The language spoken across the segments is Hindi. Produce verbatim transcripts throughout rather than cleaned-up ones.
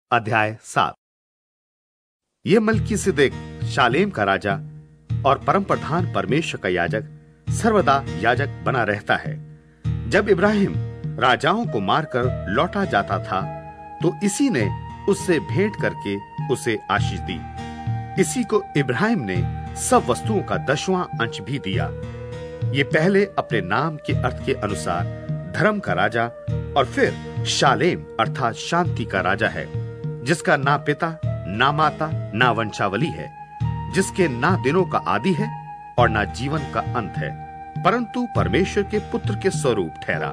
अध्याय सात। यह मल्कीसिदक शालेम का राजा और परम प्रधान परमेश्वर का याजक सर्वदा याजक बना रहता है। जब इब्राहिम राजाओं को मारकर लौटा जाता था तो इसी ने उससे भेंट करके उसे आशीष दी। इसी को इब्राहिम ने सब वस्तुओं का दसवां अंश भी दिया। ये पहले अपने नाम के अर्थ के अनुसार धर्म का राजा और फिर शालेम अर्थात शांति का राजा है, जिसका ना पिता ना माता ना वंशावली है, जिसके ना दिनों का आदि है और ना जीवन का अंत है, परंतु परमेश्वर के पुत्र के स्वरूप ठहरा।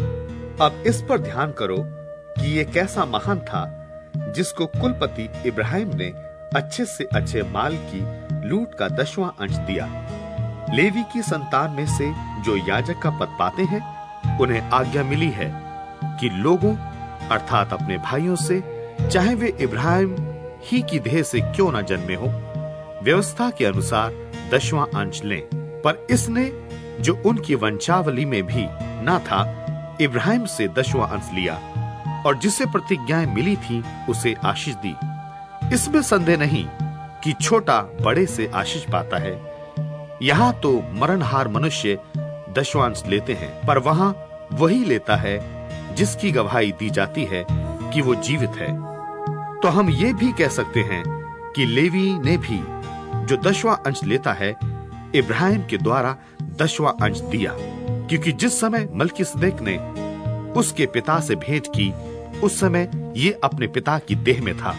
अब इस पर ध्यान करो कि ये कैसा महान था जिसको कुलपति इब्राहिम ने अच्छे से अच्छे माल की लूट का दसवां अंश दिया। लेवी की संतान में से जो याजक का पद पाते हैं उन्हें आज्ञा मिली है कि लोगों अर्थात अपने भाइयों से, चाहे वे इब्राहिम ही की देह से क्यों न जन्मे हो, व्यवस्था के अनुसार दसवां अंश लें। पर इसने जो उनकी वंशावली में भी ना था, इब्राहिम से दसवां अंश लिया और जिसे प्रतिज्ञाएं मिली थी उसे आशीष दी। इसमें संदेह नहीं कि छोटा बड़े से आशीष पाता है। यहाँ तो मरणहार मनुष्य दसवां अंश लेते हैं, पर वहां वही लेता है जिसकी गवाही दी जाती है कि वो जीवित है। तो हम ये भी कह सकते हैं कि लेवी ने भी जो दसवां अंश लेता है, इब्राहिम के द्वारा दसवां अंश दिया, क्योंकि जिस समय मल्कीसिदक ने उसके पिता से भेंट की उस समय ये अपने पिता की देह में था।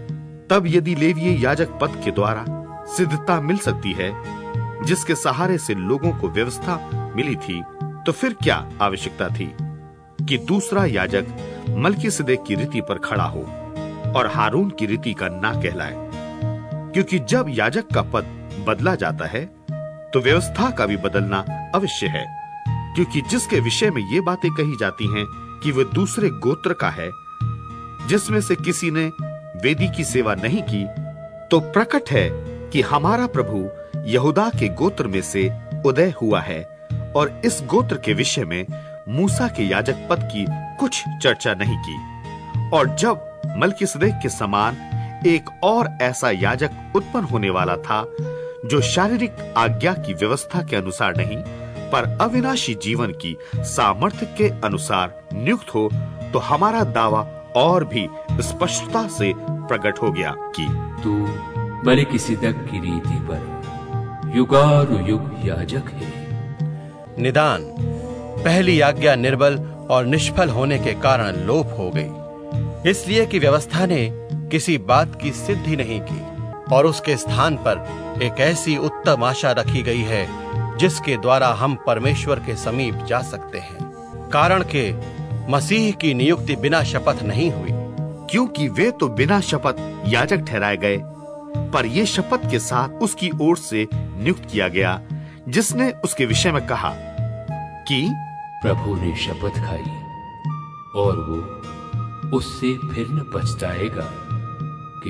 तब यदि लेवीय याजक पद के द्वारा सिद्धता मिल सकती है जिसके सहारे से लोगों को व्यवस्था मिली थी, तो फिर क्या आवश्यकता थी कि दूसरा याजक मल्कीसिदक की रीति पर खड़ा हो और हारून की रीति का ना कहलाए। क्योंकि जब याजक का पद बदला जाता है तो व्यवस्था का भी बदलना अवश्य है, क्योंकि जिसके विषय में ये बातें कही जाती हैं कि वह दूसरे गोत्र का है, जिसमें से किसी ने वेदी की सेवा नहीं की, तो प्रकट है कि हमारा प्रभु यहूदा के गोत्र में से उदय हुआ है और इस गोत्र के विषय में मूसा के याजक पद की कुछ चर्चा नहीं की। और जब मल्कीसिदक के समान एक और ऐसा याजक उत्पन्न होने वाला था जो शारीरिक आज्ञा की व्यवस्था के अनुसार नहीं पर अविनाशी जीवन की सामर्थ्य के अनुसार नियुक्त हो, तो हमारा दावा और भी स्पष्टता से प्रकट हो गया कि तू मल्कीसिदक की रीति पर युगानुयुग याजक है। निदान पहली आज्ञा निर्बल और निष्फल होने के कारण लोप हो गई, इसलिए कि व्यवस्था ने किसी बात की सिद्धि नहीं की और उसके स्थान पर एक ऐसी उत्तम आशा रखी गई है जिसके द्वारा हम परमेश्वर के समीप जा सकते हैं। कारण के मसीह की नियुक्ति बिना शपथ नहीं हुई, क्योंकि वे तो बिना शपथ याजक ठहराए गए, पर ये शपथ के साथ उसकी ओर से नियुक्त किया गया, जिसने उसके विषय में कहा कि प्रभु ने शपथ खाई और वो उससे फिर न पछताएगा कि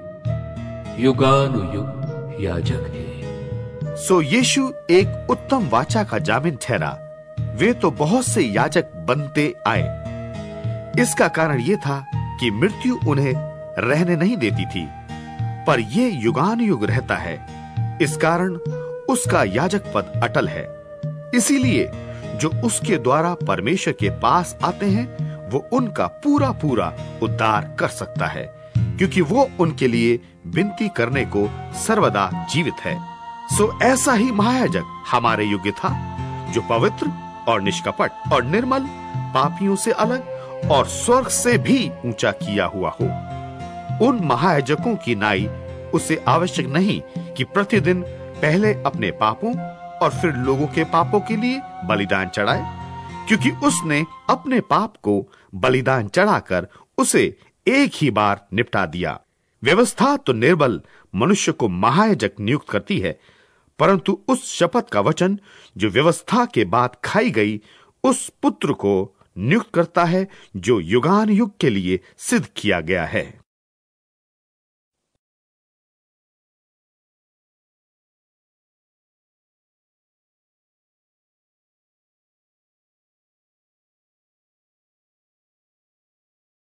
तू युगानुयुग याजक है। सो यीशु एक उत्तम वाचा का जामिन ठहरा। वे तो बहुत से याजक बनते आए। इसका कारण यह था कि मृत्यु उन्हें रहने नहीं देती थी, पर यह युगानुयुग रहता है। इस कारण उसका याजक पद अटल है। इसीलिए जो उसके द्वारा परमेश्वर के पास आते हैं वो उनका पूरा पूरा उद्धार कर सकता है, क्योंकि वो उनके लिए विनती करने को सर्वदा जीवित है। सो ऐसा ही महायाजक हमारे योग्य था, जो पवित्र और निष्कपट और निर्मल, पापियों से अलग और स्वर्ग से भी ऊंचा किया हुआ हो। उन महायाजकों की नाई उसे आवश्यक नहीं कि प्रतिदिन पहले अपने पापों और फिर लोगों के पापों के लिए बलिदान चढ़ाए, क्योंकि उसने अपने पाप को बलिदान चढ़ाकर उसे एक ही बार निपटा दिया। व्यवस्था तो निर्बल मनुष्य को महायाजक नियुक्त करती है, परंतु उस शपथ का वचन जो व्यवस्था के बाद खाई गई, उस पुत्र को नियुक्त करता है जो युगानुयुग के लिए सिद्ध किया गया है।